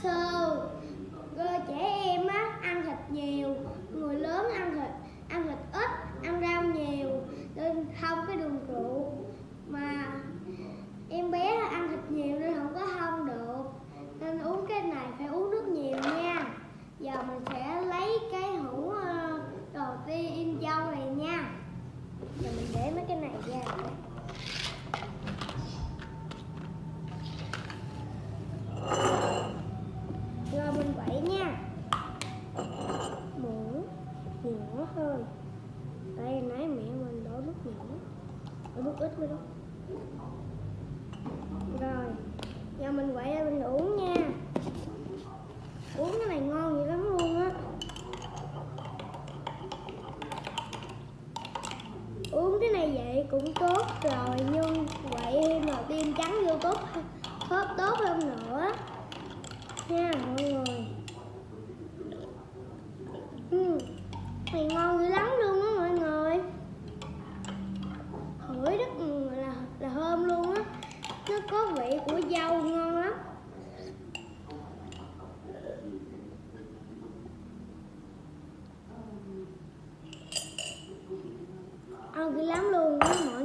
xơ. Trẻ em á ăn thịt nhiều, người lớn ăn thịt ít, ăn rau nhiều nên không cái đường rượu. Mà em bé ăn thịt nhiều nên không có thông được, nên uống cái này phải uống nước nhiều nha. Giờ mình sẽ lấy cái hũ đầu tiên in dâu này nha. Giờ mình để mấy cái này ra. Rồi mình quậy nha. Muỗng nhỏ hơn. Đây nãy mẹ mình đổ nước nhỏ, đổ nước ít mới đúng. Rồi giờ mình quậy ra mình uống nha. Uống cái này ngon vậy lắm luôn á. Uống cái này vậy cũng tốt rồi, nhưng quậy mà tiêm trắng vô tốt hơn nữa nha mọi người. Này ngon dữ lắm luôn á mọi người. Hửi rất là thơm luôn á. Nó có vị của dâu ngon lắm. Ngon dữ lắm luôn á mọi